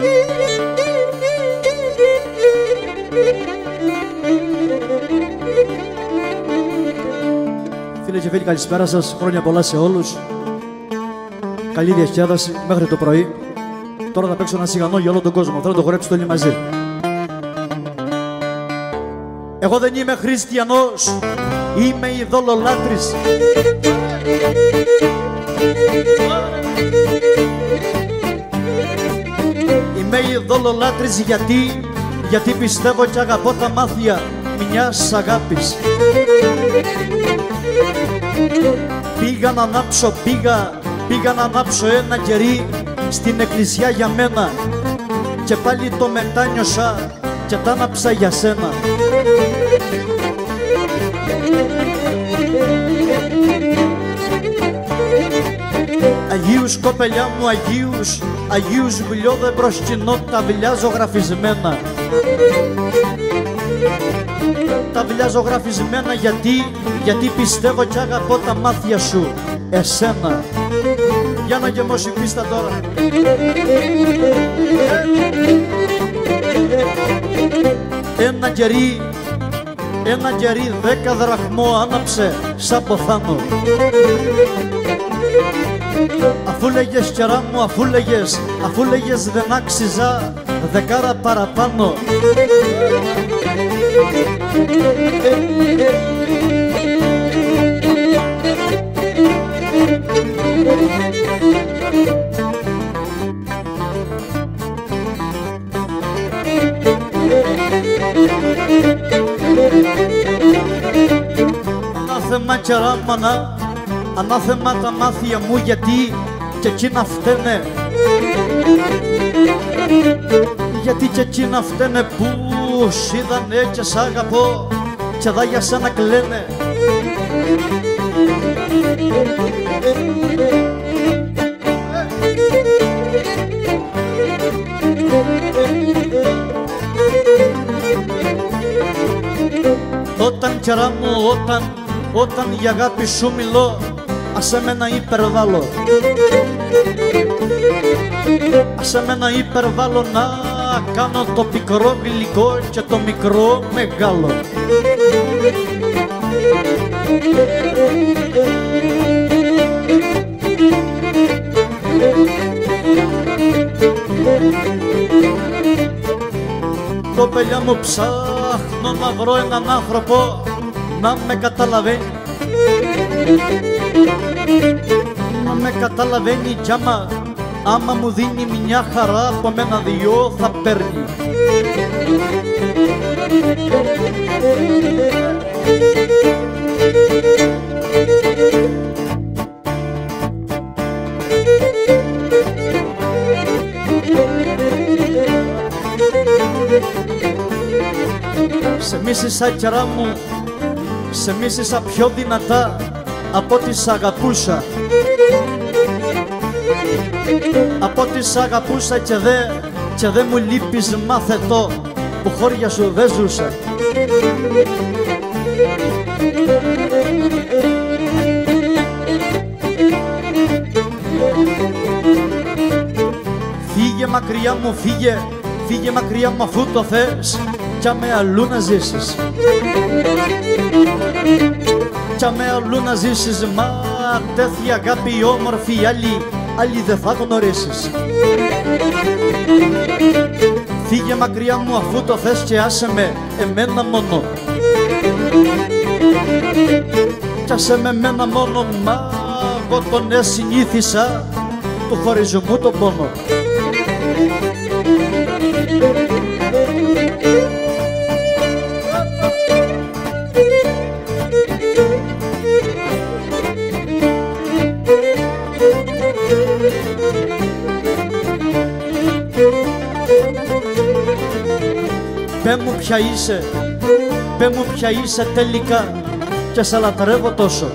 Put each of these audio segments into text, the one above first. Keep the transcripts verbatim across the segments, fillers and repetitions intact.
Φίλε και φίλοι, καλησπέρα σας. Χρόνια πολλά σε όλους. Καλή διασκέδαση μέχρι το πρωί. Τώρα θα παίξω ένα σιγανό για όλο τον κόσμο. Θέλω να το χορέψετε όλοι μαζί. Εγώ δεν είμαι χριστιανός, είμαι ειδωλολάτρης. Είμαι ειδωλολάτρης γιατί, γιατί πιστεύω και αγαπώ τα μάθια μιας αγάπης. Πήγα να ανάψω, πήγα, πήγα να ανάψω ένα κερί στην εκκλησιά για μένα και πάλι το μετάνιωσα και τα άναψα για σένα. Αγίους κοπελιά μου, Αγίους, Αγίους βουλιό δεν προσκυνώ, τα βιλιά ζωγραφισμένα. Τα βιλιά ζωγραφισμένα γιατί, γιατί πιστεύω και αγαπώ τα μάτια σου, εσένα. Για να γεμώσει η πίστα τώρα. Ένα κερί, ένα κερί δέκα δραχμό άναψε σαν ποθάνο. Αφού λέγες κερά μου, αφού λέγες, αφού λέγες δεν άξιζα δεκάρα παραπάνω. Ανάθεμα κερά μανά, ανάθεμα τα μάθια μου γιατί και εκείνα φταίνε. Γιατί και εκείνα φταίνε που σ' είδανε και σ' αγαπώ και δα για σένα κλαίνε. Όταν κερά μου, όταν, όταν για αγάπη σου μιλώ, ας εμένα υπερβάλλω. Ας εμένα υπερβάλλω να κάνω το πικρό γλυκό και το μικρό μεγάλο. Κοπελιά μου, ψάχνω να βρω έναν άνθρωπο να με καταλαβαίνει. Να με καταλαβαίνει κι άμα, άμα μου δίνει μια χαρά από μένα δυο θα παίρνει. Σε μίσησα κερά μου, σε μίσησα πιο δυνατά από ό,τι σ' αγαπούσα. Από ό,τι σ' αγαπούσα και δε, και δε μου λείπεις μάθε το που χώρια σου δεν ζούσα. Φύγε μακριά μου, φύγε, φύγε μακριά μου αφού το θες κι άμε αλλού να ζήσεις. Κι άμε αλλού να ζήσεις, μα τέτοια αγάπη όμορφη άλλη, άλλη δεν θα γνωρίσεις. Φύγε μακριά μου αφού το θες και άσε με εμένα μόνο. Κι άσε με εμένα μόνο, μα εγώ τον εσυνήθισα του χωρισμού τον πόνο. Πε μου ποια είσαι, πε μου ποια είσαι τελικά και σε λατρεύω τόσο.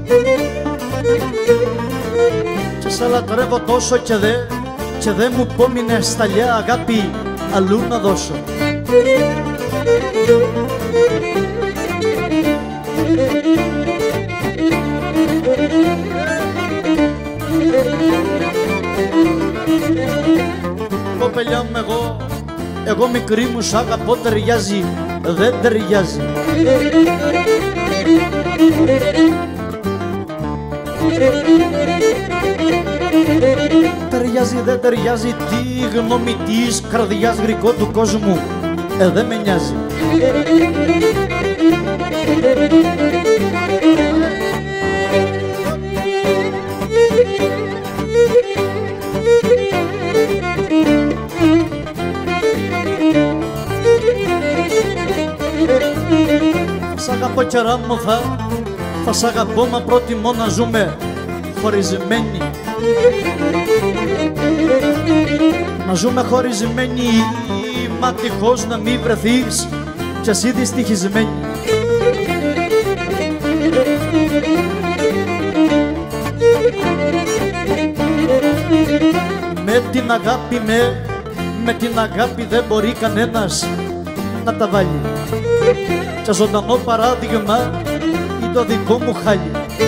Και σε λατρεύω τόσο και δε, και δε μου πόμεινε σταλιά αγάπη αλλού να δώσω. κοπελιά μου εγώ, εγώ μικρή μου σ' αγαπώ, ταιριάζει, δεν ταιριάζει. Ταιριάζει, δεν ταιριάζει, τι γνώμη της καρδιάς γρικό του κόσμου, ε, δεν με νοιάζει. Σ' αγαπώ καιρά μου, θα, θα σ' αγαπώ, μα προτιμώ να ζούμε χωρισμένοι. Να ζούμε χωρισμένοι, μα τυχώς να μην βρεθείς κι εσύ δυστυχισμένη. Με την αγάπη, με, με την αγάπη δεν μπορεί κανένας να τα βάλει. Κι ζωντανό παράδειγμα είναι το δικό μου χάλι.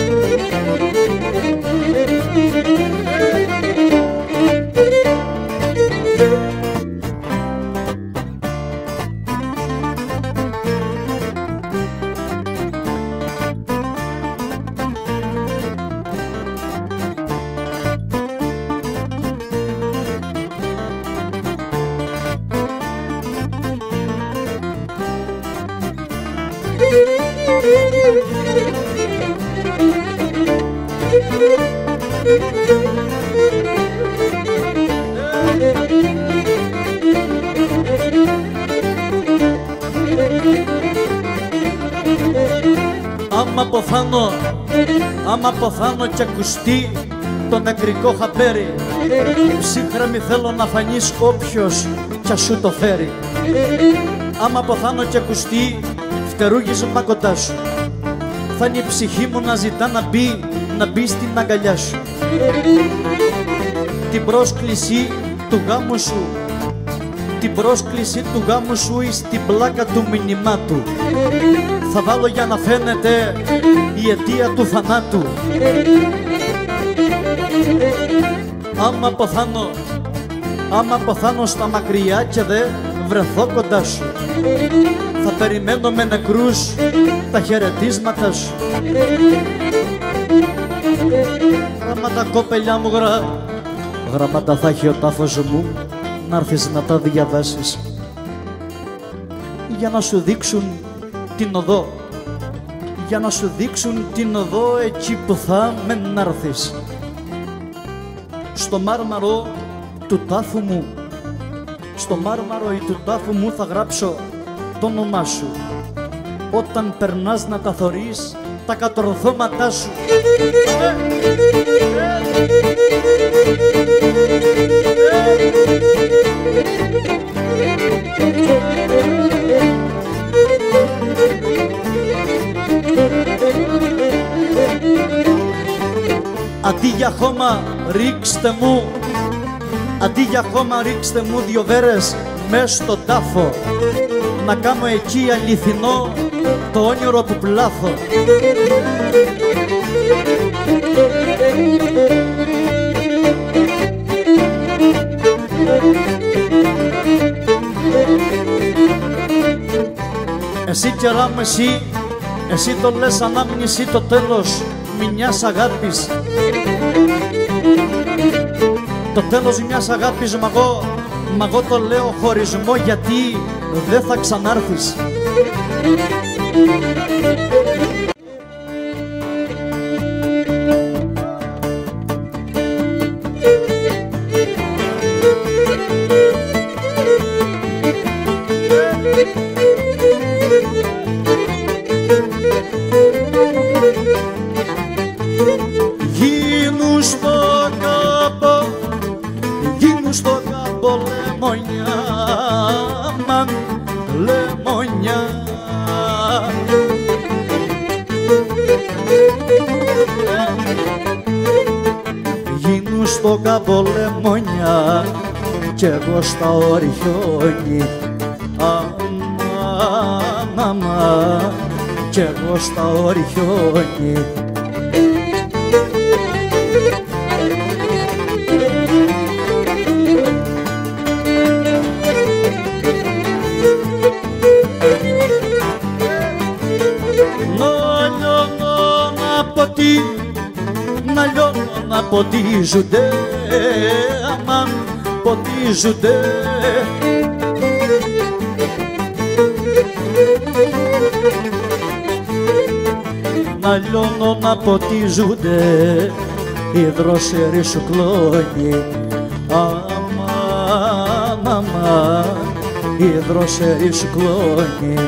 Άμα αποθάνω, άμα αποθάνω κι ακουστεί το νεκρικό χαπέρι, ψύχρεμη θέλω να φανείς όποιος κι ας σου το φέρει. Άμα αποθάνω κι ακουστεί φτερούγισμα κοντά σου, θα είναι η ψυχή μου να ζητά να μπει, να μπει στην αγκαλιά σου. Την πρόσκληση του γάμου σου, την πρόσκληση του γάμου σου εις την πλάκα του μηνυμάτου θα βάλω για να φαίνεται η αιτία του θανάτου. Άμα αποθάνω, άμα αποθάνω στα μακριά και δε βρεθώ κοντά σου, θα περιμένω με νεκρούς τα χαιρετίσματα σου. Γράμματα κοπελιά μου, γρα... γράμματα θα έχει ο τάφος μου, να έρθεις να τα διαβάσεις, για να σου δείξουν την οδό, για να σου δείξουν την οδό εκεί που θα με να έρθεις. Στο μάρμαρο του τάφου μου, στο μάρμαρο ή του τάφου μου θα γράψω το όνομά σου. Όταν περνάς να τα θωρείς τα κατορθώματά σου. Αντί για χώμα ρίξτε μου, αντί για χώμα ρίξτε μου δυο βέρες μες στον τάφο, να κάνω εκεί αληθινό το όνειρο που πλάθω. Εσύ καιρά μου, εσύ, εσύ το λες ανάμνηση το τέλος μιας αγάπης. Το τέλος μιας αγάπης, μα εγώ, μα εγώ το λέω χωρισμό, γιατί δεν θα ξανάρθεις. Γίνου στο κάμπο, γίνου στο κάμπο λεμονιά, μαν λεμονιά. Γίνου στο κάμπο λεμονιά κι εγώ στα οριχιόνι, αμά, κι εγώ στα οριχιόνι. ποτίζουνται, αμάν ποτίζουνται. Να λιώνω να ποτίζουνται οι δρόσεροι σου κλόνοι, αμάν, αμάν, οι δρόσεροι σου κλόνοι.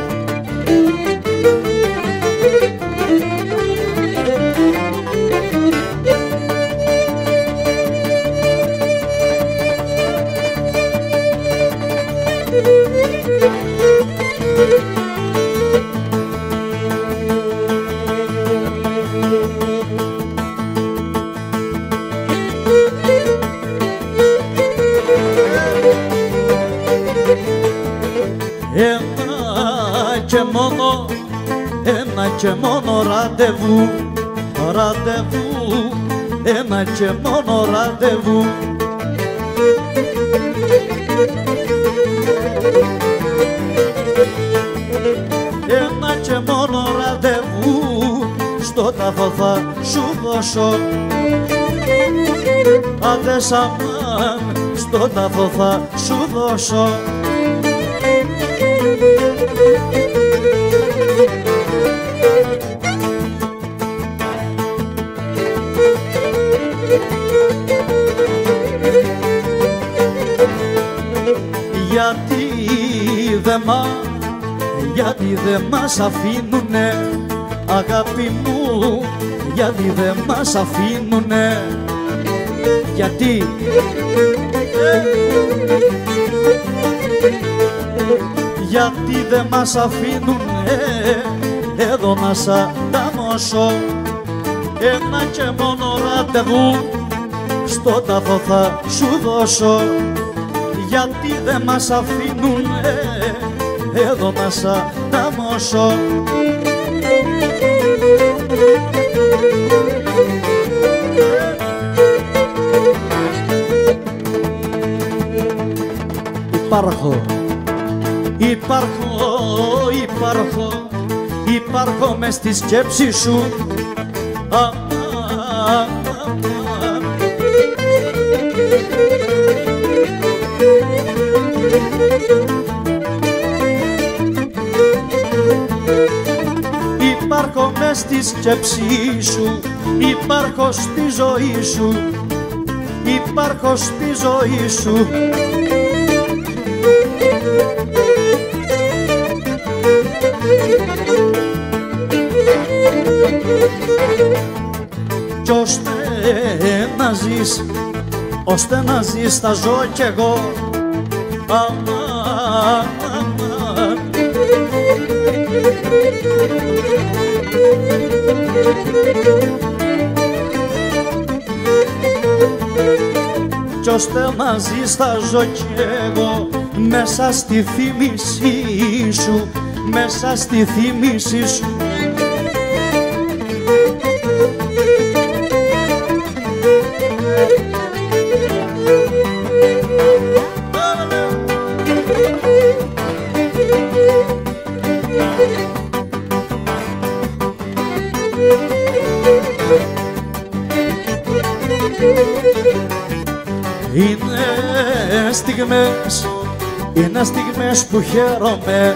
Ένα και μόνο, ένα και μόνο ραντεβού, ραντεβού, ένα και μόνο ραντεβού. Ένα και μόνο ραντεβού, στο τάφο θα σου δώσω. Άντε σαμάν, στο τάφο θα σου δώσω. Γιατί δε μα, γιατί δε μας αφήνουνε, αγάπη μου, γιατί δε μας αφήνουνε, γιατί γιατί δε μας αφήνουνε εδώ να σ' ανταμώσω. Ένα και μόνο ραντεβού, στο τάφο θα σου δώσω. Γιατί δε μας αφήνουνε εδώ να σ' ανταμώσω. Υπάρχω, υπάρχω, υπάρχω, υπάρχω μες στη σκέψη σου. Α, α, α, α. Υπάρχω μες στη σκέψη σου, υπάρχω στη ζωή σου, υπάρχω στη ζωή σου. Κι ώστε να ζεις, ώστε να ζεις θα ζω κι εγώ. Αμάν, αμάν. Κι ώστε να ζεις θα ζω κι εγώ, μέσα στη θύμησή σου, μέσα στη θύμησή σου. Είναι στιγμές, είναι στιγμές που χαίρομαι.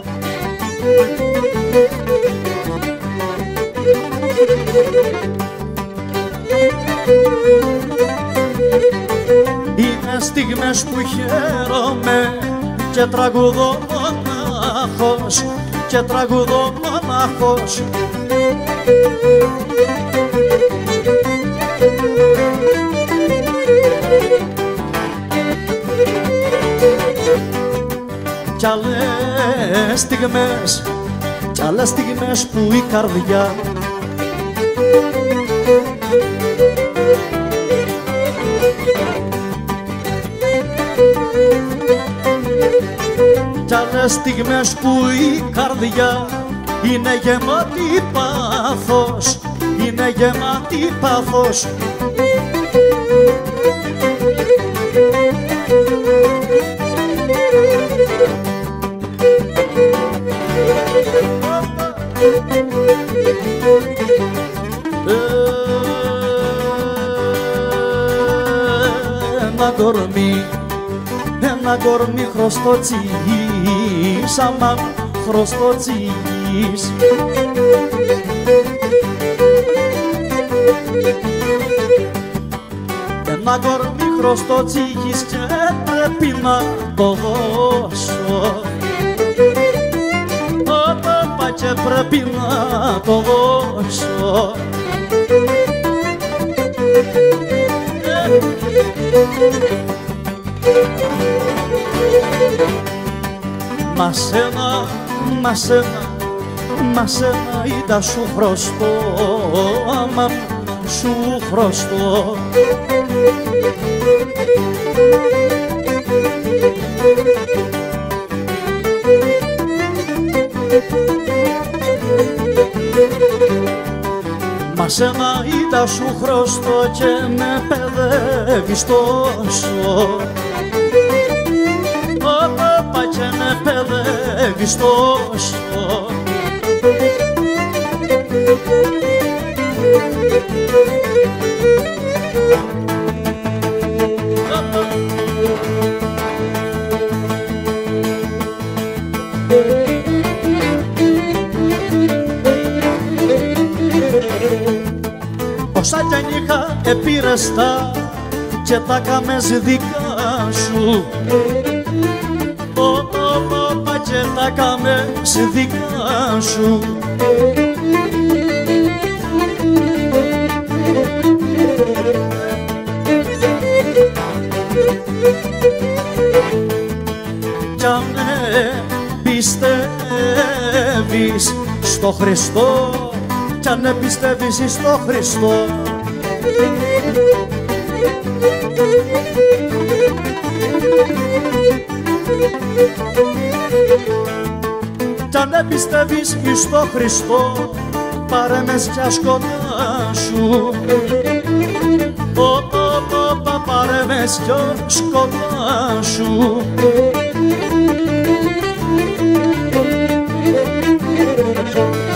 Είναι στιγμές που χαίρομαι και τραγουδώ μονάχος, και τραγουδώ μονάχος. Κι άλλες στιγμές, κι άλλες στιγμές που η καρδιά κι άλλες στιγμές που η καρδιά είναι γεμάτη πάθος, είναι γεμάτη πάθος. κορμί, ένα κορμί χρωστοτσίγης, αμάν χρωστοτσίγης. Ένα κορμί χρωστοτσίγης και πρέπει να το δώσω, ο παπά και πρέπει να το δώσω. Μα σένα, μα σένα, μα σένα ήταν σου χρωστώ, άμα σου χρωστώ. Μα σένα ήταν σου χρωστώ και με παιδεύεις τόσο, ο παπά και με παιδεύεις τόσο. Όσα κι αν είχα επήρεστα και τα καμές δικά σου, ο παπά και τα καμές δικά σου. Κι αν πιστεύεις στο Χριστό, κι αν πιστεύεις στο Χριστό, κι αν πιστεύεις στο Χριστό, πάρε με σκιάς κοντά σου, ο παπά πάρε με σκιάς κοντά σου. Thank you.